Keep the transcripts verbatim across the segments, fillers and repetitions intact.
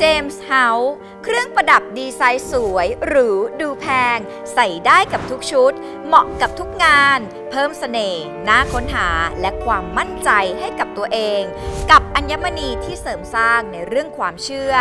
เจมส์เฮาส์เครื่องประดับดีไซน์สวยหรูดูแพงใส่ได้กับทุกชุดเหมาะกับทุกงานเพิ่มเสน่ห์น่าค้นหาและความมั่นใจให้กับตัวเองกับอัญมณีที่เสริมสร้างในเรื่องความเชื่อ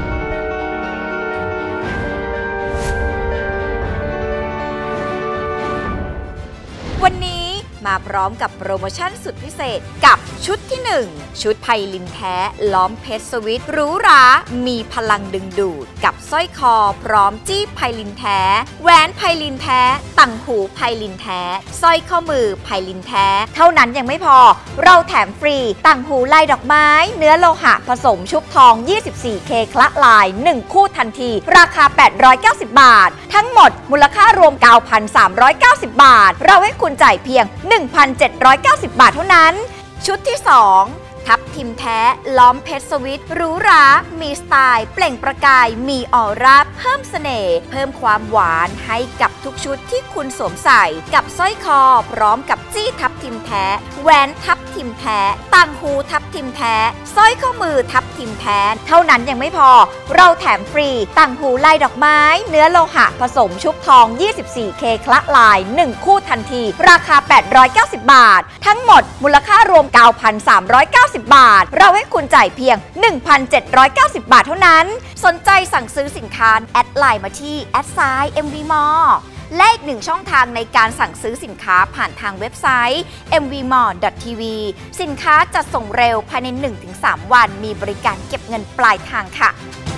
วันนี้มาพร้อมกับโปรโมชั่นสุดพิเศษกับชุดที่หนึ่งชุดไพลินแท้ล้อมเพชรสวิตหรูหรามีพลังดึงดูดกับสร้อยคอพร้อมจี้ไพลินแท้แหวนไพลินแท้ต่างหูไพลินแท้สร้อยข้อมือไพลินแท้เท่านั้นยังไม่พอเราแถมฟรีต่างหูลายดอกไม้เนื้อโลหะผสมชุบทอง ยี่สิบสี่เค คละลายหนึ่งคู่ทันทีราคาแปดร้อยเก้าสิบบาททั้งหมดมูลค่ารวม เก้าพันสามร้อยเก้าสิบบาทเราให้คุณจ่ายเพียง หนึ่งพันเจ็ดร้อยเก้าสิบบาทเท่านั้นชุดที่สองทับทิมแท้ล้อมเพชรสวิตหรูหรามีสไตล์เปล่งประกายมีออร่าเพิ่มเสน่ห์เพิ่มความหวานให้กับทุกชุดที่คุณสวมใส่กับสร้อยคอพร้อมกับจี้ทับทิมแท้แหวนทับทิมแท้ต่างหูทับทิมแท้สร้อยข้อมือทับทิมแท้เท่านั้นยังไม่พอเราแถมฟรีต่างหูลายดอกไม้เนื้อโลหะผสมชุบทอง ยี่สิบสี่เค คละลายหนึ่งคู่ทันทีราคาแปดร้อยเก้าสิบบาททั้งหมดมูลค่ารวม เก้าพันสามร้อยเก้าสิบบาทเราให้คุณจ่ายเพียง หนึ่งพันเจ็ดร้อยเก้าสิบบาทเท่านั้นสนใจสั่งซื้อสินค้าแอดไลน์มาที่แอดไซน์ เอ็ม วี มอลล์ และอีกหนึ่งช่องทางในการสั่งซื้อสินค้าผ่านทางเว็บไซต์ เอ็ม วี มอลล์ ดอท ที วี สินค้าจะส่งเร็วภายใน หนึ่งถึงสาม วันมีบริการเก็บเงินปลายทางค่ะ